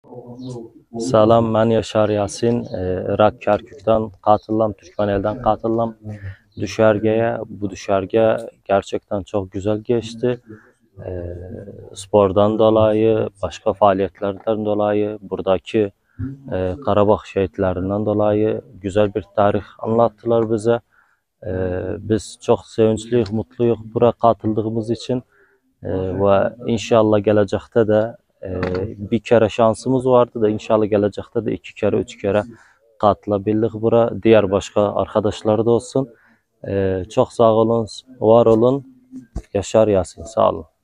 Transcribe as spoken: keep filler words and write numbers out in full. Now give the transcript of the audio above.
Salam, ben Yaşar Yasin. Ee, Irak Kerkük'ten katıldım, Türkmenel'den katıldım düşergeye. Bu düşerge gerçekten çok güzel geçti. Ee, spordan dolayı, başka faaliyetlerden dolayı, buradaki e, Karabağ şehitlerinden dolayı güzel bir tarih anlattılar bize. Ee, biz çok sevinçliyiz, mutluyuz buraya katıldığımız için. Ee, ve inşallah gelecekte de e, bir kere şansımız vardı da inşallah gelecekte de iki kere, üç kere katılabildik bura. Diğer başka arkadaşlar da olsun. Ee, çok sağ olun, var olun. Yaşar Yasin, sağ olun.